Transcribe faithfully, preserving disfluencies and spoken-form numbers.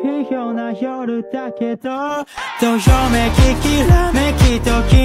不評な夜だけどどよめききらめきとき